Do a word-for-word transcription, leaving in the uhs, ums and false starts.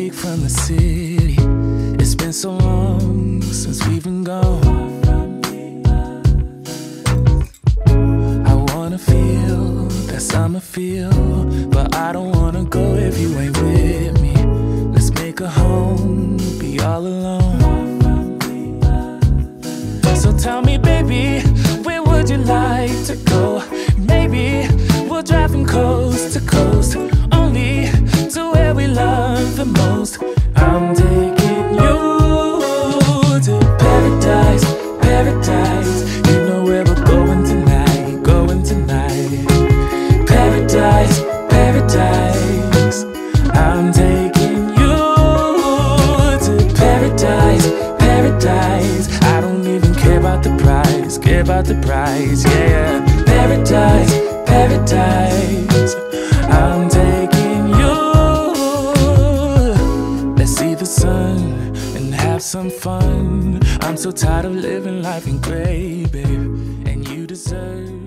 week from the city. It's been so long since we've been gone. I wanna feel that summer feel, but I don't wanna go if you ain't with me. Let's make a home, be all alone. So tell me, baby, where would you like to go? Maybe we'll drive from coast to coast, only to where we love the most. I'm taking you to paradise, paradise. You know where we're going tonight, going tonight. Paradise, paradise. I'm taking you to paradise, paradise. I don't even care about the price, care about the price, yeah. Paradise, paradise. I'm taking you. Let's see the sun and have some fun. I'm so tired of living life in gray, babe, and you deserve